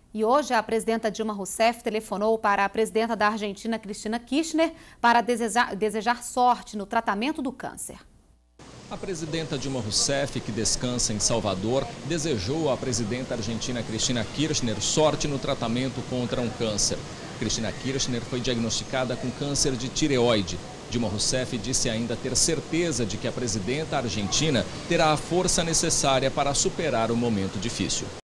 E hoje a presidenta Dilma Rousseff telefonou para a presidenta da Argentina, Cristina Kirchner, para desejar sorte no tratamento do câncer. A presidenta Dilma Rousseff, que descansa em Salvador, desejou à presidenta argentina Cristina Kirchner sorte no tratamento contra um câncer. Cristina Kirchner foi diagnosticada com câncer de tireoide. Dilma Rousseff disse ainda ter certeza de que a presidenta argentina terá a força necessária para superar o momento difícil.